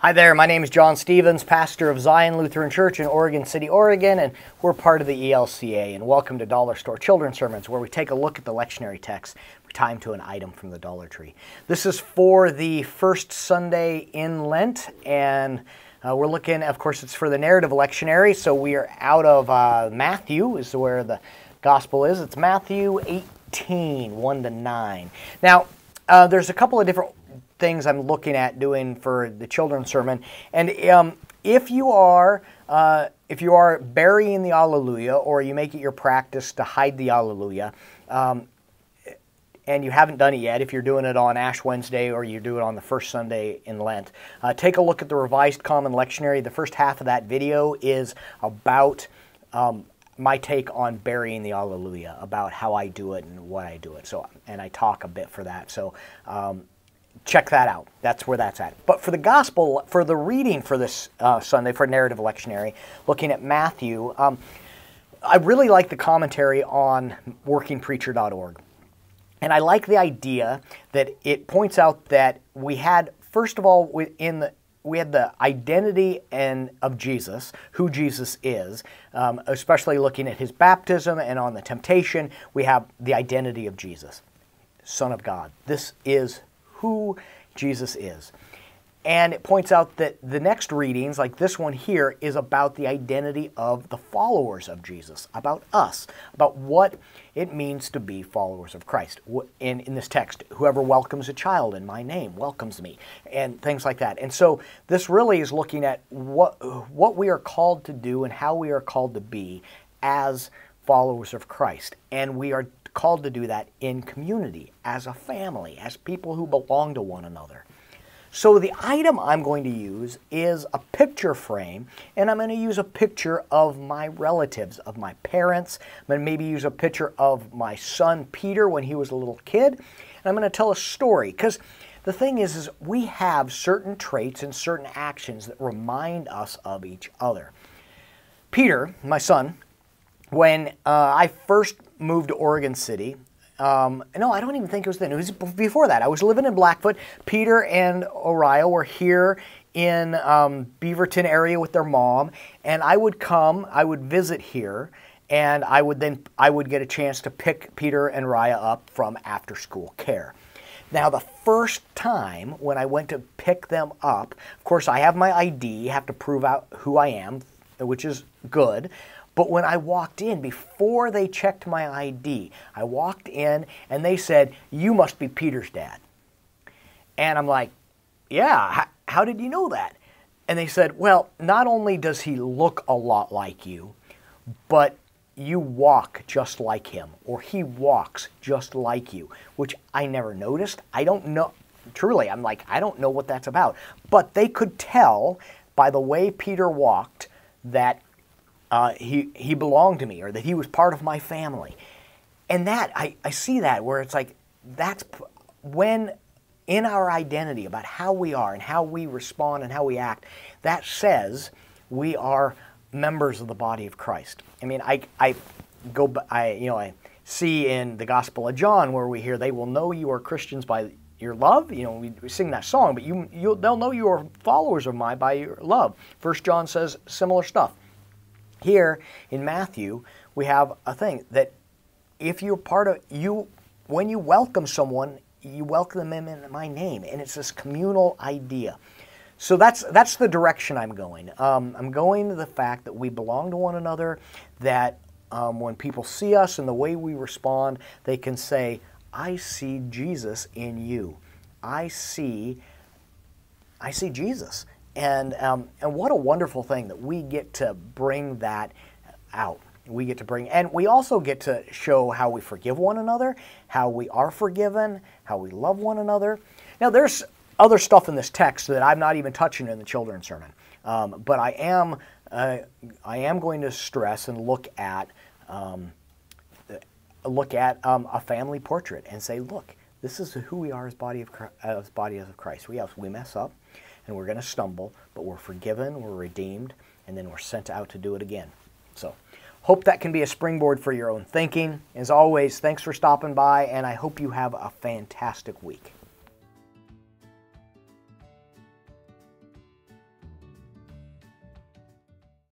Hi there, my name is John Stevens, pastor of Zion Lutheran Church in Oregon City, Oregon, and we're part of the ELCA, and welcome to Dollar Store Children's Sermons, where we take a look at the lectionary text, time to an item from the Dollar Tree. This is for the first Sunday in Lent, and we're looking, of course, it's for the narrative lectionary, so we are out of Matthew, is where the gospel is. It's Matthew 18, 1-9. Now, there's a couple of different things I'm looking at doing for the children's sermon, and if you are burying the Alleluia, or you make it your practice to hide the Alleluia, and you haven't done it yet, if you're doing it on Ash Wednesday or you do it on the first Sunday in Lent, take a look at the Revised Common Lectionary. The first half of that video is about my take on burying the Alleluia, about how I do it and what I do it. So, and I talk a bit for that. So check that out. That's where that's at. But for the gospel, for the reading for this Sunday, for narrative lectionary, looking at Matthew, I really like the commentary on workingpreacher.org. And I like the idea that it points out that we had, first of all, we had the identity of Jesus, who Jesus is, especially looking at his baptism, and on the temptation, we have the identity of Jesus, Son of God. This is who Jesus is. And it points out that the next readings, like this one here, is about the identity of the followers of Jesus, about us, about what it means to be followers of Christ. In this text, whoever welcomes a child in my name welcomes me, and things like that. And so this really is looking at what we are called to do and how we are called to be as followers of Christ. And we are called to do that in community, as a family, as people who belong to one another. So the item I'm going to use is a picture frame, and I'm going to use a picture of my relatives, of my parents. I'm going to maybe use a picture of my son Peter when he was a little kid, and I'm going to tell a story, because the thing is we have certain traits and certain actions that remind us of each other. Peter, my son, when I first moved to Oregon City, no, I don't even think it was then. It was before that. I was living in Blackfoot. Peter and Oriah were here in Beaverton area with their mom, and I would visit here, and I would get a chance to pick Peter and Oriah up from after school care. Now, the first time when I went to pick them up, of course, I have my ID, have to prove out who I am, which is good. But when I walked in, before they checked my ID, I walked in and they said, "You must be Peter's dad." And I'm like, "Yeah, how did you know that?" And they said, "Well, not only does he look a lot like you, but you walk just like him, or he walks just like you," which I never noticed. I don't know, truly, I'm like, I don't know what that's about. But they could tell by the way Peter walked that he belonged to me, or that he was part of my family. And that, I see that, where it's like, that's when in our identity about how we are and how we respond and how we act, that says we are members of the body of Christ. I mean, I see in the Gospel of John where we hear, "They will know you are Christians by your love." You know, we sing that song, but they'll know you are followers of mine by your love. 1 John says similar stuff. Here in Matthew, we have a thing that if you're part of, when you welcome someone, you welcome them in my name, and it's this communal idea. So that's the direction I'm going. I'm going to the fact that we belong to one another, that when people see us and the way we respond, they can say, "I see Jesus in you. I see Jesus." And what a wonderful thing that we get to bring that out. We get to bring, and we also get to show how we forgive one another, how we are forgiven, how we love one another. Now, there's other stuff in this text that I'm not even touching in the children's sermon, but I am going to stress and look at a family portrait and say, look, this is who we are as body of Christ. We mess up, and we're going to stumble, but we're forgiven, we're redeemed, and then we're sent out to do it again. So, hope that can be a springboard for your own thinking. As always, thanks for stopping by, and I hope you have a fantastic week.